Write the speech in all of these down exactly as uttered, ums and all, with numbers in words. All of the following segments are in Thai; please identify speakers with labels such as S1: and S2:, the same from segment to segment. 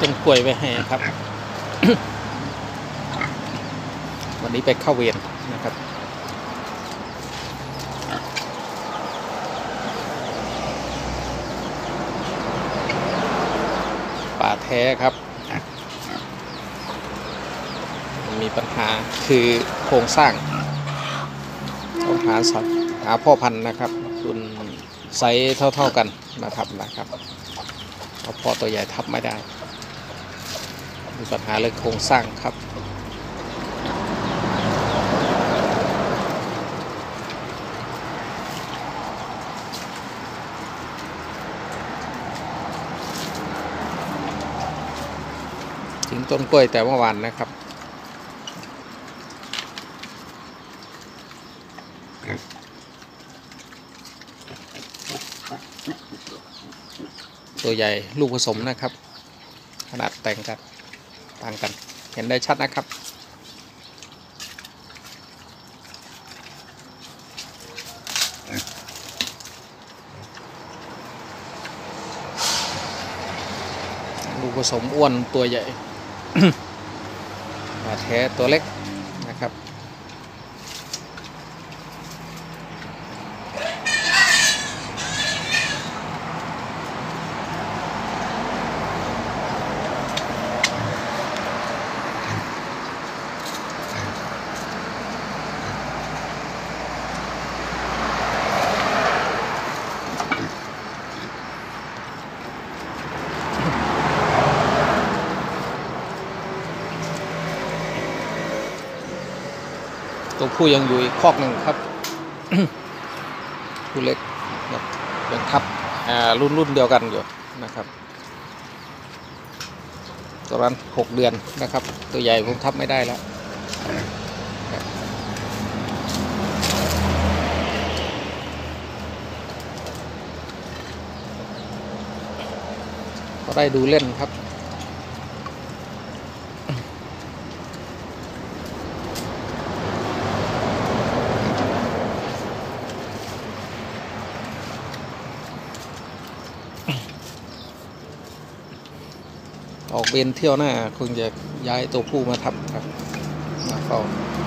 S1: ต้นกล้วยไว้ให้ครับ วันนี้ไปเข้าเวรนะครับป่าแท้ครับมีปัญหาคือโครงสร้างต้องหาสัตว์หาพ่อพันธุ์นะครับรุ่นไซส์เท่าๆกันมาทับนะครับเอาพ่อตัวใหญ่ทับไม่ได้มีปัญหาเรื่องโครงสร้างครับถึงต้นกล้วยแต่เมื่อวานนะครับตัวใหญ่ลูกผสมนะครับขนาดแต่งกันต่างกันเห็นได้ชัดนะครับลูกผสมอ้วนตัวใหญ่ ป่าแท้ตัวเล็กนะครับตัวผู้ยังอยู่อีกคอกหนึ่งครับ ผู้เล็กยังทับรุ่นรุ่นเดียวกันอยู่นะครับตัวนั้นหกเดือนนะครับตัวใหญ่ผมทับไม่ได้แล้วก็ได้ดูเล่นครับออกเบนเที่ยวหน้าคงจะย้ายตัวผู้มาทับครับมาเฝ้า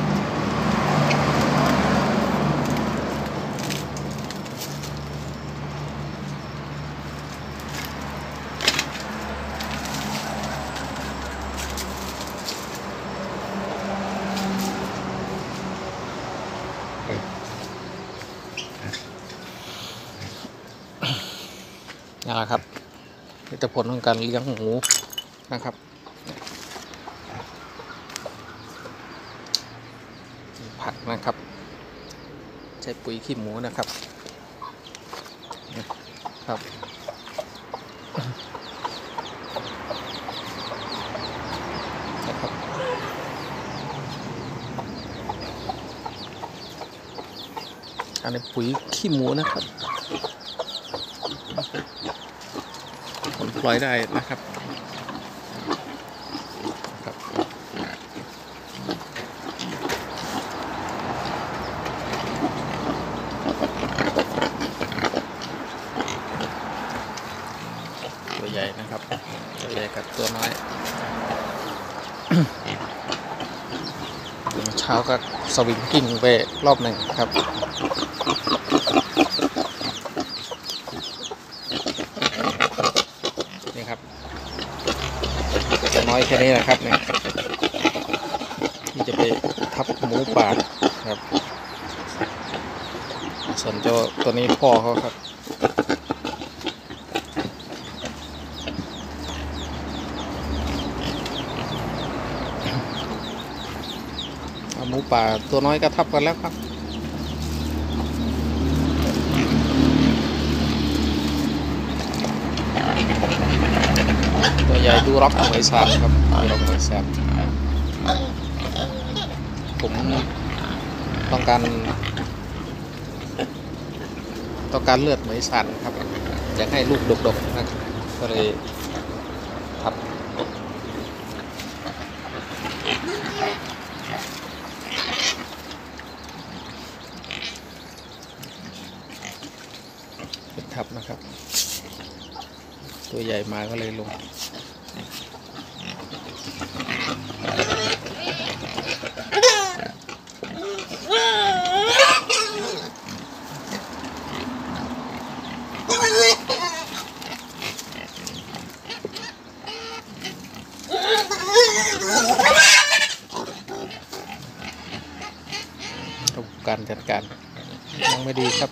S1: นี่แหละครับเป็นผลของการเลี้ยงหมูนะครับผักนะครับใช้ปุ๋ยขี้หมูนะครับครับนะครับอันนี้ปุ๋ยขี้หมูนะครับผลปล่อยได้นะครับตัวใหญ่นะครับตัวใหญ่กับตัวน้อย เช้าก็สวิงกิ้งไปรอบหนึ่งครับนี่ครับตัวน้อยแค่นี้นะครับเนี่ยที่จะไปทับหมูป่าครับส่วนเจ้าตัวนี้พ่อเขาครับหมูป่าตัวน้อยก็ทับกันแล้วครับตัวใหญ่ดูร็อกเหมยซานครับดูร็อกเหมยซานผมต้องการต้องการเลือดเหมยซานครับอยากให้ลูกดกๆนะก็เลยทับทับนะครับตัวใหญ่มาก็เลยลงการจัดการยังไม่ดีครับ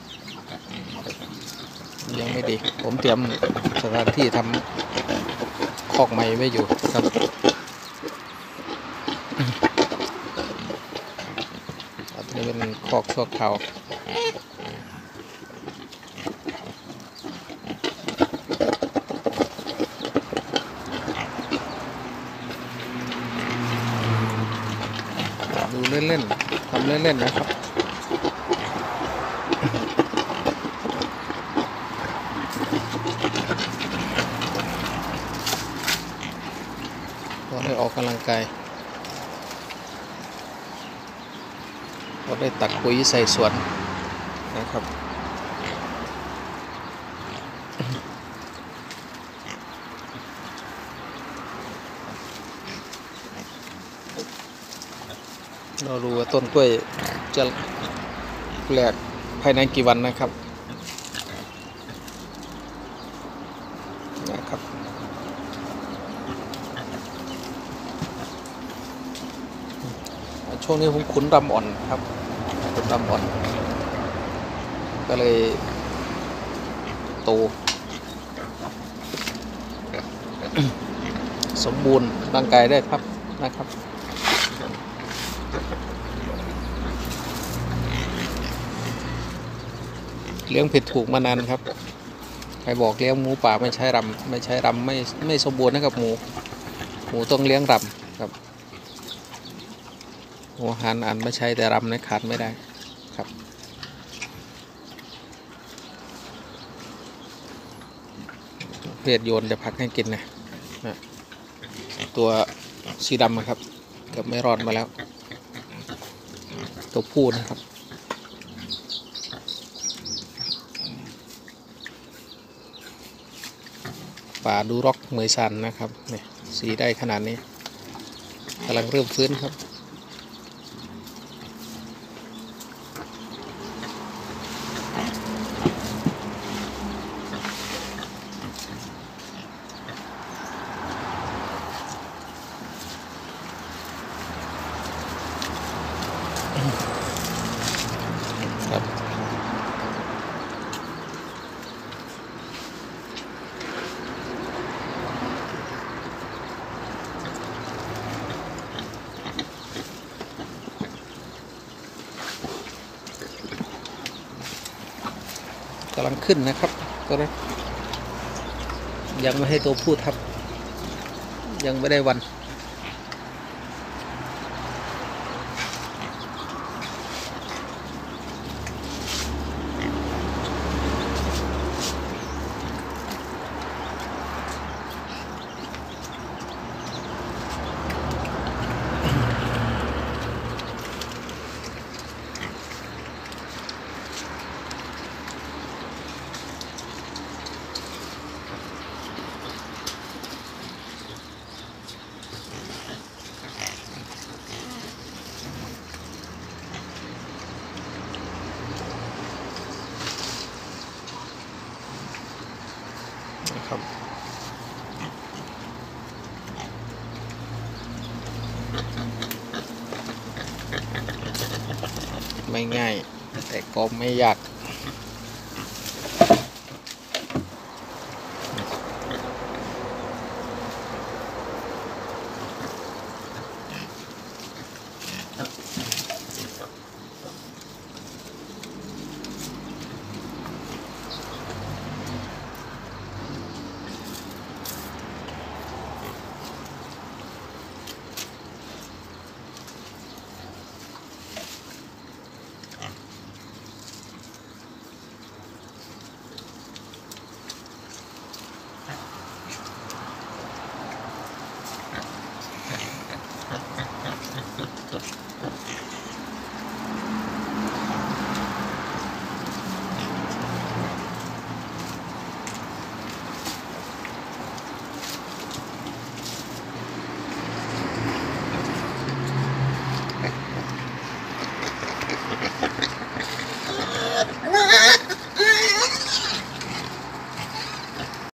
S1: ยังไม่ดีผมเตรียมสถานที่ทำคอกใหม่ไว้อยู่ครับอันนี้เป็นคอกชั่วคราวดูเล่นๆทำเล่นๆนะครับเราได้ออกกำลังกายเราได้ตักปุ๋ยใส่สวนนะครับเราดูว่าต้นกล้วยจะแหลกภายในกี่วันนะครับนะครับช่วงนี้ผมขุนรำอ่อนครับขุนรำอ่อนก็เลยโต สมบูรณ์ร่างกายได้ครับนะครับเลี้ยงผิดถูกมานานครับใครบอกเลี้ยงหมูป่าไม่ใช่รำไม่ใช่รำไม่ไม่สมบูรณ์นะครับหมูหมูต้องเลี้ยงรำครับหัวหันอันไม่ใช่แต่รำนะขาดไม่ได้ครับเพศโยนจะพักให้กินนะนะตัวสีดำครับเกือบไม่รอดมาแล้วตัวผู้นะครับป่าดูร็อกเหมยซันนะครับเนี่ยสีได้ขนาดนี้กำลังเริ่มฟื้นครับครับกำลังขึ้นนะครับก็ยังไม่ให้ตัวผู้ทับยังไม่ได้วันนะครับไม่ง่ายแต่ก็ไม่ยาก